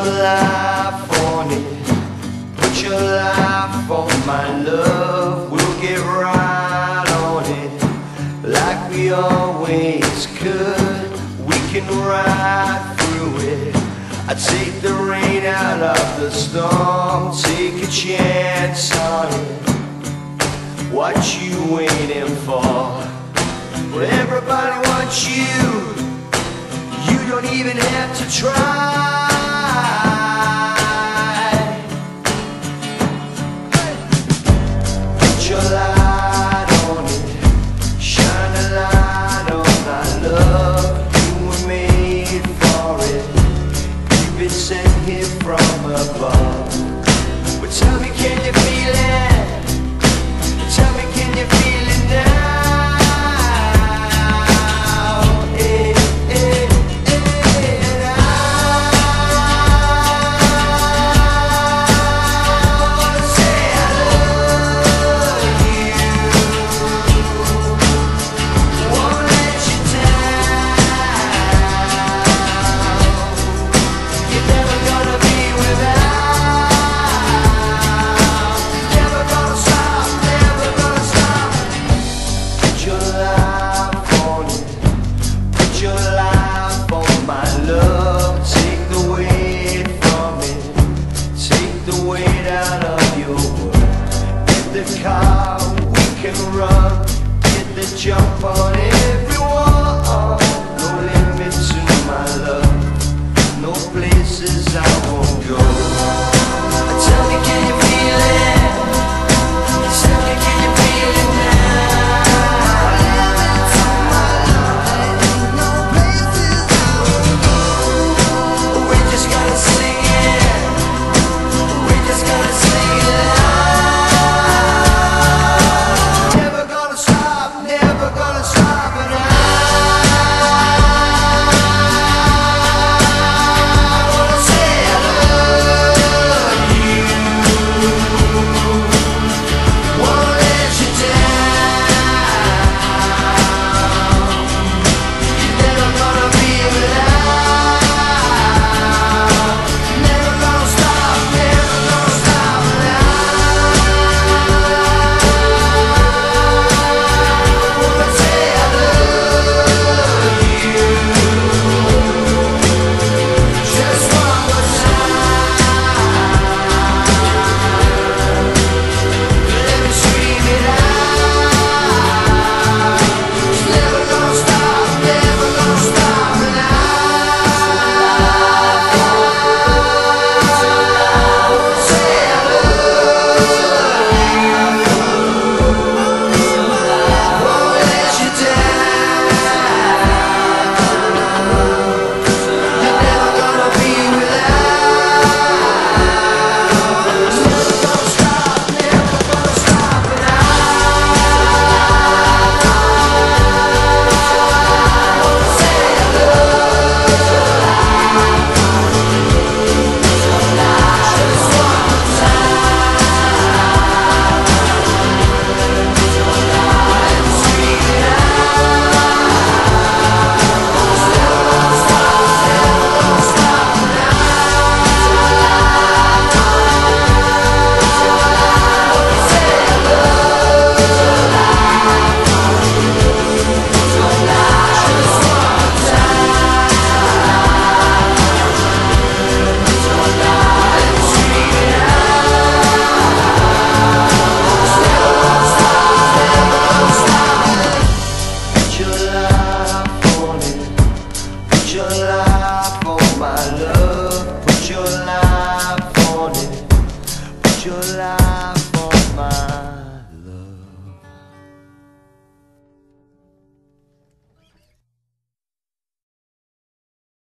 your life on it. Put your life on my love. We'll get right on it like we always could. We can ride through it. I take the rain out of the storm. Take a chance on it. What you waiting for? Well, everybody wants you. You don't even have to try. Put your light on it. Shine a light on my love. You were made for it. You've been sent here from above. Well, tell me, can you feel it? Tell me, can you feel it now? Car, we can run, get the jump on everyone. No limit to my love, no places I won't go. Tell me, can you feel it? Tell me, can you feel it now? No places I won't go. We just gotta sing it. We just gotta sing it out. Put your life on my love. Put your life on it. Put your life